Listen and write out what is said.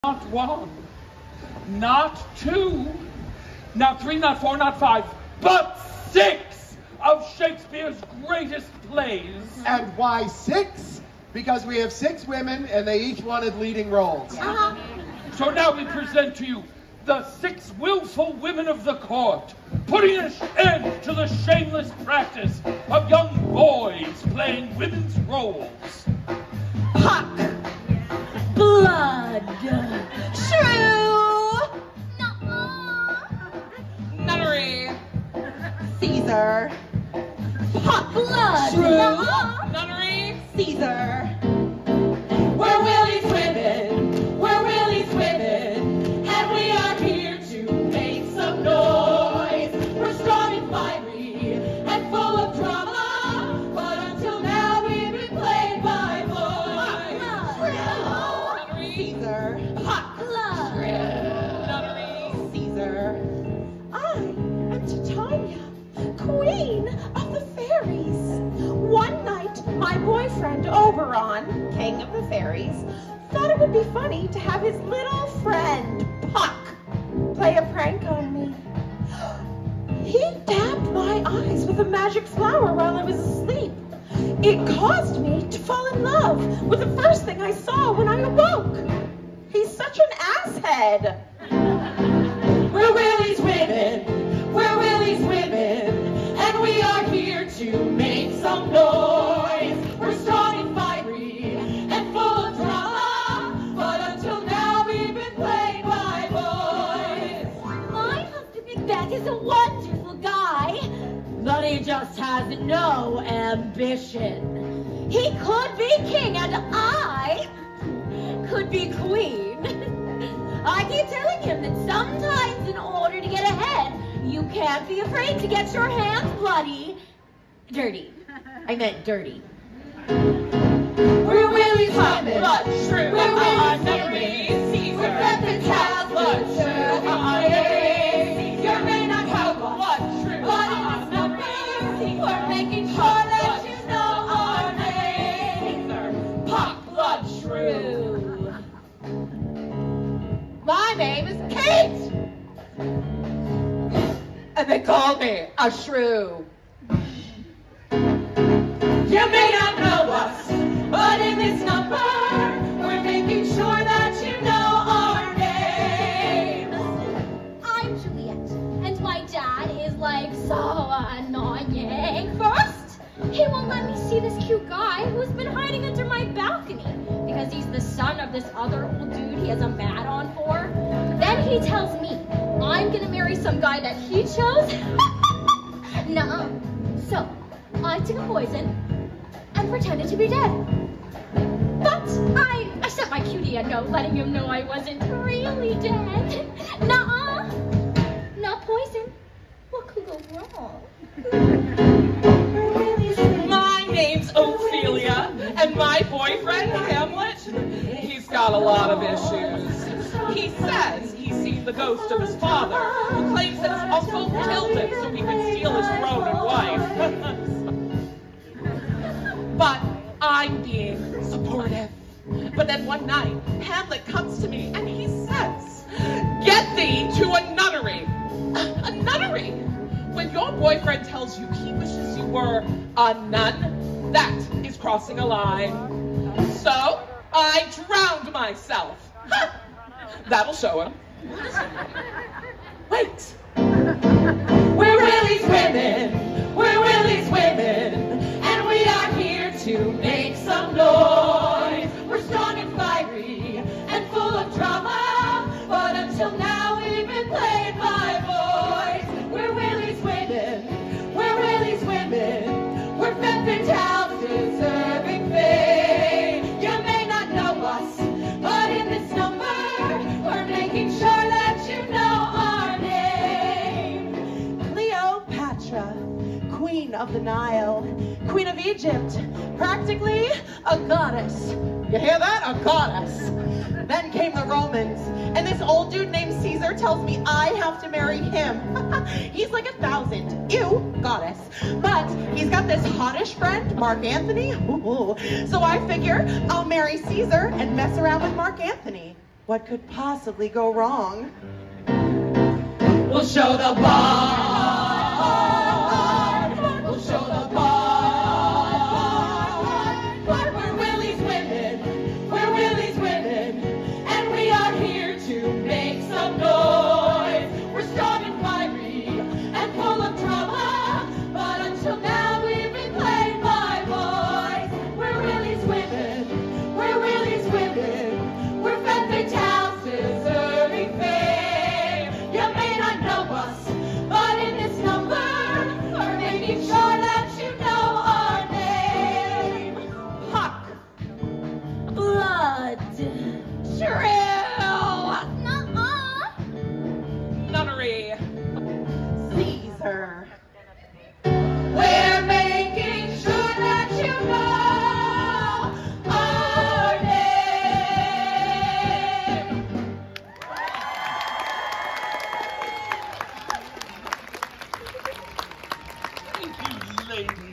Not one, not two, not three, not four, not five, but six of Shakespeare's greatest plays. And why six? Because we have six women and they each wanted leading roles. So now we present to you the six willful women of the court, putting an end to the shameless practice of young boys playing women's roles. Puck, blood, shrew, nunnery, Caesar, hot blood, shrew, nunnery, Caesar. We're Willie's women, we're Willie's women, and we are here to make some noise. We're strong and fiery and full of drama, but until now we've been played by boys. Nunnery, Caesar, hot blood, nunnery, Caesar. I am Titania, queen of the fairies. One night, my boyfriend Oberon, king of the fairies, thought it would be funny to have his little friend Puck play a prank on me. He dabbed my eyes with a magic flower while I was asleep. It caused me to fall in love with the first thing I saw when I awoke. He's such an asshead. We're Willie's women, we're Willie's women, and we are here to make some noise. We're strong and fiery and full of drama, but until now we've been played by boys. My husband Macbeth is a wonderful guy, but he just has no ambition. He could be king and I could be queen. I keep telling him that sometimes in order to get ahead, you can't be afraid to get your hands dirty. I meant dirty. We're Willie's women, blood, shrew, we're Willie's women, Caesar, we're Bethany's house, blood, shrew, your men are cowboys, blood, shrew, blood in this number, we're making sure that you know our name. Caesar, Puck, blood, shrew. My name is Kate, and they call me a shrew. You may not know us, but in this number, we're making sure that you know our names. I'm Juliet, and my dad is like so annoying. First, he won't let me see this cute guy who's been hiding under my balcony because he's the son of this other old dude he has a mat on for. Then he tells me I'm gonna marry some guy that he chose. Nuh-uh. So, I took a poison and pretended to be dead. But I sent my cutie a note letting him know I wasn't really dead. Nuh-uh. Not poison. What could go wrong? My name's Ophelia, and my boyfriend, Hamlet, he's got a lot of issues. He says he's seen the ghost of his father, who claims that his uncle killed him so he could steal his throne and wife. But I'm being supportive. But then one night, Hamlet comes to me and he says, "Get thee to a nunnery." A nunnery? When your boyfriend tells you he wishes you were a nun, that is crossing a line. So I drowned myself. That'll show him. Wait. We're Willie's women, we're Willie's women, and we are here to make some noise. We're strong and fiery and full of drama, but until now we've been played by boys. We're Willie's women, we're Willie's women, we're femme fatales deserving fame. You may not know us, but in this number, we're making sure that you know our name. Cleopatra, Queen of the Nile, Queen of Egypt, practically a goddess. You hear that? A goddess. Then came the Romans, and this old dude named Caesar tells me I have to marry him. He's like 1,000. Ew, goddess. But he's got this hottish friend, Mark Antony. Ooh. So I figure I'll marry Caesar and mess around with Mark Antony. What could possibly go wrong? We'll show the bar. We'll show the bar. We're Willie's women. We're Willie's women. And we are here to make some noise. We're strong and fiery and full of drama. But until now we've been played by boys. We're Willie's women. We're Willie's women. We're fed big towns deserving fame. You may not know us, but in this number, we're making sure that you know our name. Puck. Blood. Shrill. Nuh-uh. Nunnery. Caesar. We're making sure that you know our name. Thank you, ladies.